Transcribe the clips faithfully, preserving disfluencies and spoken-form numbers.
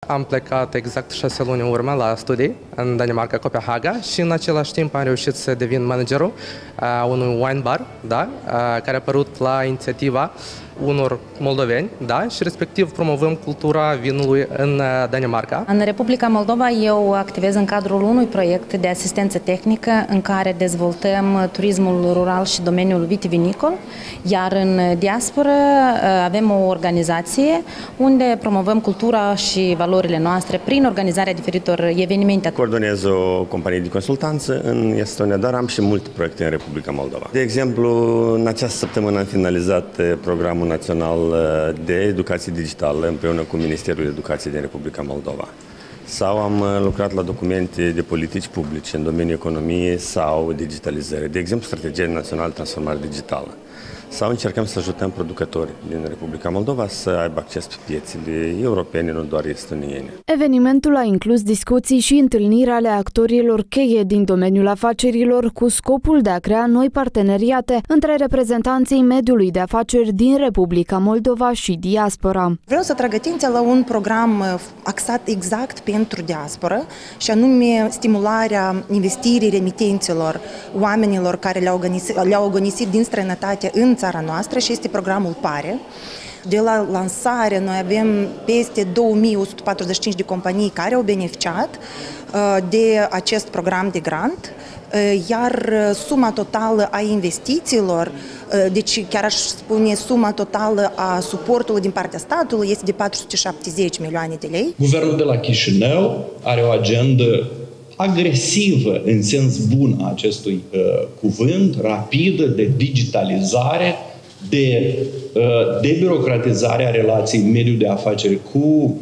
Am plecat exact șase luni în urmă la studii în Danemarca, Copenhaga, și în același timp am reușit să devin managerul uh, unui wine bar, da, uh, care a apărut la inițiativa unor moldoveni, da, și respectiv promovăm cultura vinului în Danemarca. În Republica Moldova eu activez în cadrul unui proiect de asistență tehnică în care dezvoltăm turismul rural și domeniul vitivinicol, iar în diasporă avem o organizație unde promovăm cultura și valorile noastre prin organizarea diferitor evenimente. Coordonez o companie de consultanță în Estonia, dar am și multe proiecte în Republica Moldova. De exemplu, în această săptămână am finalizat programul Național de Educație Digitală împreună cu Ministerul Educației din Republica Moldova. Sau am lucrat la documente de politici publice în domeniul economiei sau digitalizării, de exemplu Strategia Națională de Transformare Digitală. Sau încercăm să ajutăm producători din Republica Moldova să aibă acces pe piețele europene, nu doar estoniene. Evenimentul a inclus discuții și întâlniri ale actorilor cheie din domeniul afacerilor cu scopul de a crea noi parteneriate între reprezentanții mediului de afaceri din Republica Moldova și diaspora. Vreau să trag atenția la un program axat exact pentru diasporă și anume stimularea investirii remitenților, oamenilor care le-au agonisit, le-au agonisit din străinătate în țara noastră, și este programul PARE. De la lansare noi avem peste două mii o sută patruzeci și cinci de companii care au beneficiat de acest program de grant, iar suma totală a investițiilor, deci chiar aș spune suma totală a suportului din partea statului, este de patru sute șaptezeci milioane de lei. Guvernul de la Chișinău are o agendă agresivă în sens bun a acestui uh, cuvânt, rapidă, de digitalizare, de uh, debirocratizare a relației mediul de afaceri cu uh,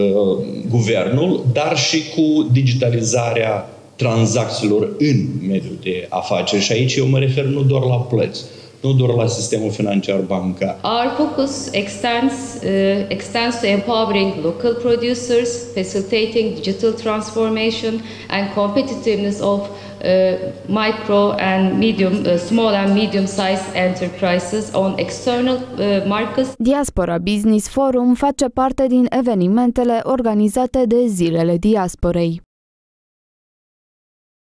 guvernul, dar și cu digitalizarea tranzacțiilor în mediul de afaceri. Și aici eu mă refer nu doar la plăți, nu doar la sistemul financiar bancar. Our focus extends, uh, extends to empowering local producers, facilitating digital transformation and competitiveness of uh, micro and medium, uh, small and medium-sized enterprises on external uh, markets. Diaspora Business Forum face parte din evenimentele organizate de Zilele Diasporei.